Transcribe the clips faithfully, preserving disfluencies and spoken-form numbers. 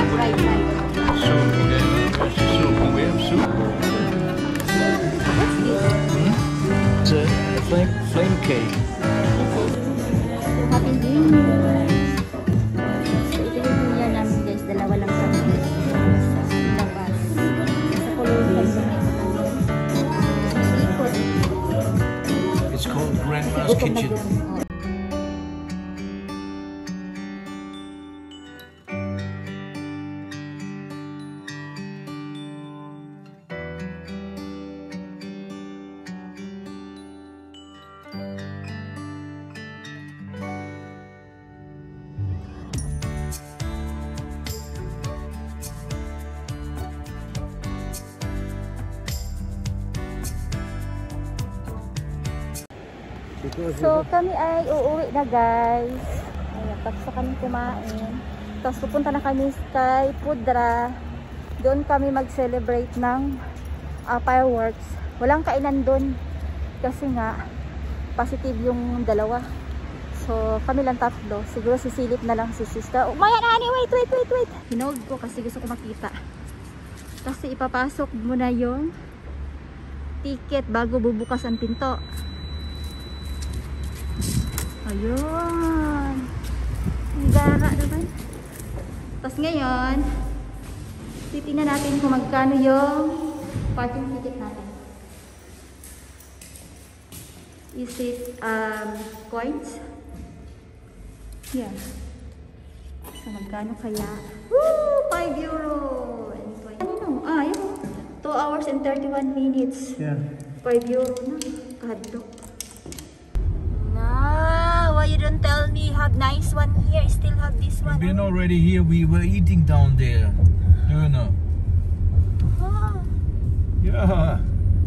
Right, right. Soup, okay. There's the soup. We have soup. What's this? Hmm? It's a flame, flame cake. Happy New Year! So, ito yung New Year namin guys. Dalawa lang kami sa labas. Sa Köln kami sa ikot. It's called Grandma's Kitchen. So kami ay uuwi na guys. Ayan, tapos na kami kumain. Tapos pupunta na kami kay Pudra. Doon kami mag-celebrate ng uh, fireworks. Walang kainan doon. Kasi nga, positive yung dalawa. So kami lang tatlo. Siguro sisilip na lang si sister. Oh, Maya Nani, wait, wait, wait, wait. Hinawag ko kasi gusto ko makita. Kasi ipapasok muna yung ticket bago bubukas ang pinto. Ayun. Ang gara naman. Tapos ngayon, titingnan natin kung magkano yung parking ticket natin. Is it um, coins? Yeah. So magkano kaya? Woo! five euro! Ano? Ah, yun. two hours and thirty-one minutes. Yeah. five euro na. Kadok. Why you don't tell me have nice one here? Still have this one. We've been already here. We were eating down there. No, no. Huh. Yeah.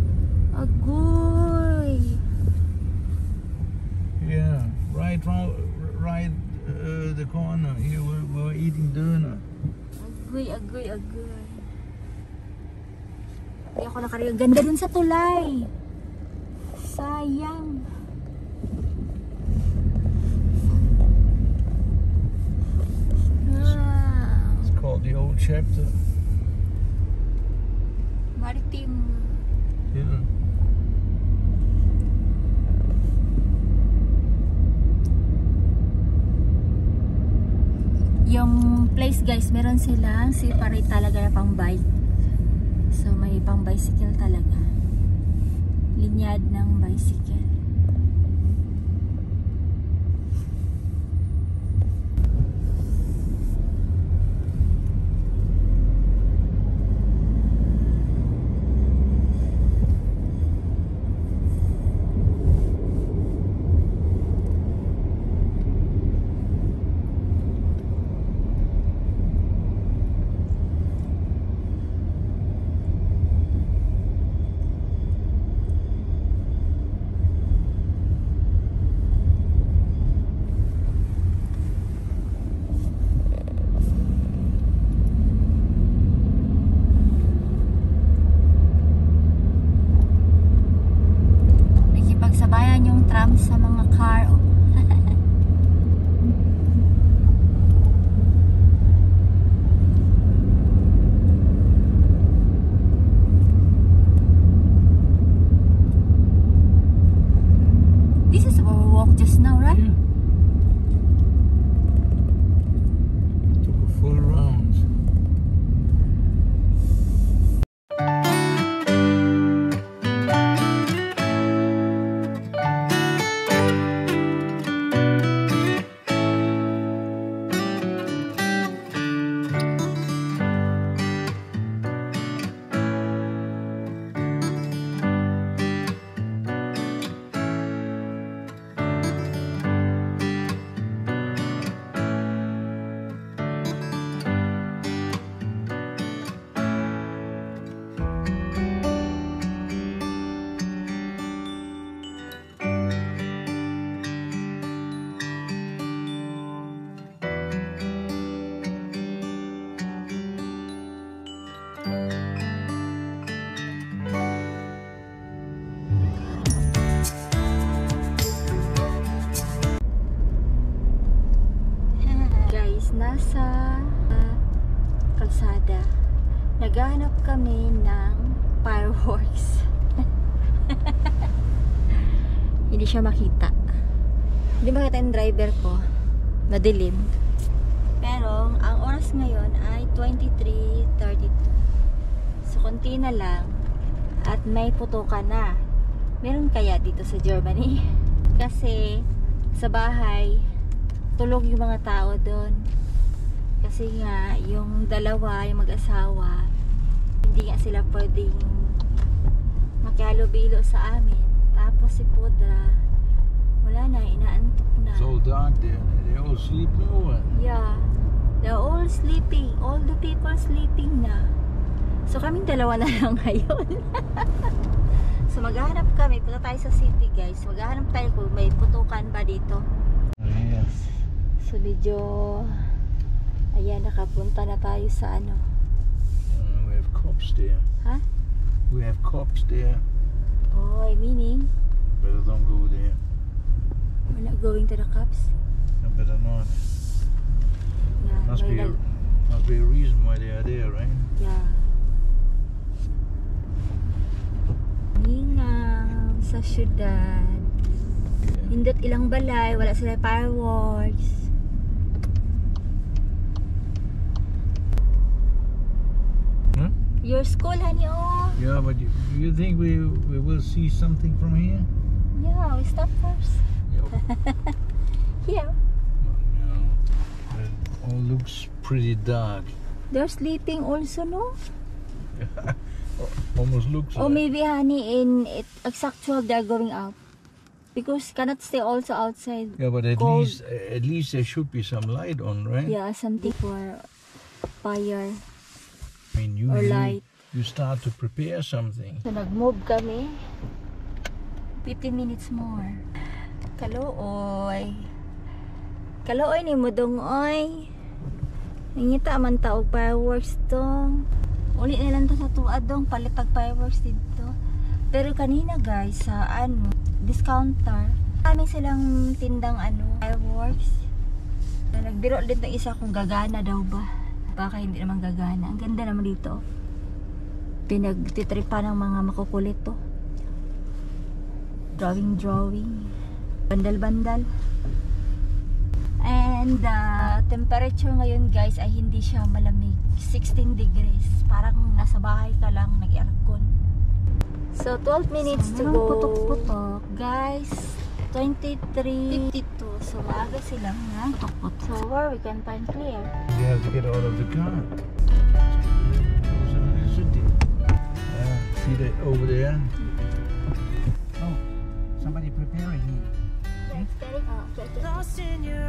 Agoy. Yeah. Right round, right uh, the corner. Here we, we were eating dinner. Agoy, agoy, agoy. Hindi ako nakarinig. Ganda dun sa tulay. Sayang. The old chapter. Maritim. Yeah. Yung place guys, meron silang separate talaga na pang bike. So may pang bicycle talaga. Linyad ng bicycle. kalsada. Naghahanap kami ng fireworks. Hindi siya makita. Hindi makita yung driver ko. Madilim. Pero, ang oras ngayon ay twenty-three thirty-two. So, konti na lang. At may putukan na. Meron kaya dito sa Germany? Kasi, sa bahay, tulog yung mga tao doon. Kasi nga, yung dalawa, yung mag-asawa, hindi nga sila pwedeng makihalubilo sa amin. Tapos si Pudra, wala na, inaantok na. It's all dark there. They're all sleeping over. Yeah. They're all sleeping. All the people sleeping na. So kaming dalawa na lang ngayon. So maghahanap kami. Punta tayo sa city, guys. Maghahanap tayo kung may putukan ba dito. Yes. So medyo, ayan, nakapunta na tayo sa ano. Uh, we have cops there. Ha? We have cops there. Oh, meaning? Better don't go there. We're not going to the cops? No, better not. Yeah, Must be, a, nag- must be a reason why they are there, right? Yeah. Ningaw sa syudad. Yeah. Hindot ilang balay, wala sila fireworks. Huh? Your school, honey, oh. Yeah, but you, you think we we will see something from here? Yeah, we stop first. Yeah. Here. No. It all looks pretty dark. They're sleeping also, no? Almost looks Or like. maybe, honey, in it, exact twelve they're going out. Because cannot stay also outside. Yeah, but at cold. least at least there should be some light on, right? Yeah, something for fire I mean, you or you, light. you start to prepare something. So, nag-move kami. fifteen minutes more. Kaluoy. Kaluoy ni mo dong, oy. Nangita man taog fireworks dong. Uli na lang to sa tuad dong. Palitag fireworks dito. Pero kanina, guys, sa ano, discounter, kami silang tindang ano, fireworks. Nagbiro din ng isa kung gagana daw ba. Baka hindi naman gagana. Ang ganda naman dito. Pinagtitripa ng mga makukulit to. Drawing, drawing. Bandal-bandal. And the uh, temperature ngayon, guys, ay hindi siya malamig. sixteen degrees. Parang nasa bahay ka lang, nag-aircon. So, twelve minutes so, to go. Putok-putok. Guys, twenty-three fifty-two. So, maaga silang na. Putok-putok. So, where we can find clear. You have to get out of the car. Goes into the city. Yeah, see that over there? Oh, somebody preparing here. Yeah, it's getting up. Lost in your